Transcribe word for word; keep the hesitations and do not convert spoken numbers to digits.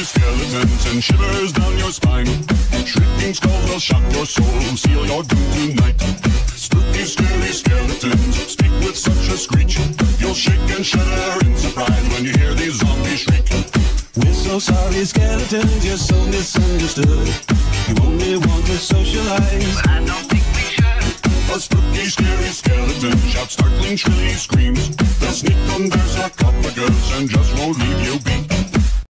skeletons and shivers down your spine. Shrieking skulls will shock your soul, seal your doom tonight. Spooky, scary skeletons speak with such a screech. You'll shake and shudder in surprise when you hear these zombies shriek. We're so sorry, skeletons, you're so misunderstood. You only want to socialize, but I don't think we should. A spooky, scary skeleton shouts startling, shrilly screams. They'll sneak under sarcophagus and just won't leave you be.